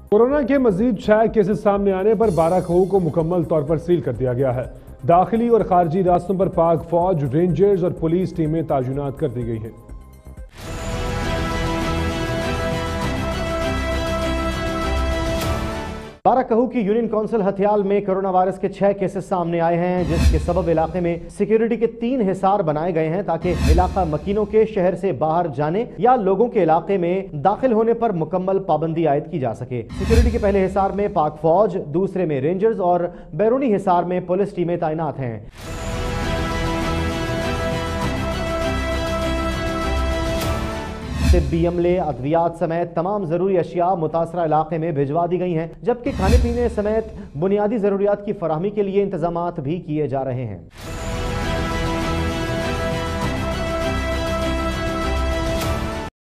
Corona के मजीद 6 cases सामने आने पर बाराखू को मुकम्मल तौर पर सील कर दिया गया है। दाखिली और खारजी रास्तों पर पाक फौज, रेंजर्स और पुलिस टीमें तैनात कर दी गई हैं। बाराकहू की यूनियन काउंसिल हथियाल में कोरोना वायरस के 6 केसेस सामने आए हैं, जिसके सबब इलाके में सिक्योरिटी के 3 हिसार बनाए गए हैं ताकि इलाका मकीनों के शहर से बाहर जाने या लोगों के इलाके में दाखिल होने पर मुकम्मल पाबंदी आयद की जा सके। सिक्योरिटी के पहले हिसार में पाक फौज, दूसरे में रेंजर्स और बैरूनी हिसार में पुलिस टीमें तैनात हैं। तिब्बी अमले, अद्वियात समेत तमाम जरूरी अशिया मुतासरा इलाके में भिजवा दी गई हैं, जबकि खाने पीने समेत बुनियादी जरूरियात की फराहमी के लिए इंतजामात भी किए जा रहे हैं।